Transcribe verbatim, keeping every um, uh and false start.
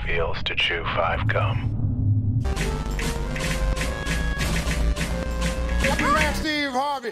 feels to chew five gum. Man, Steve Harvey.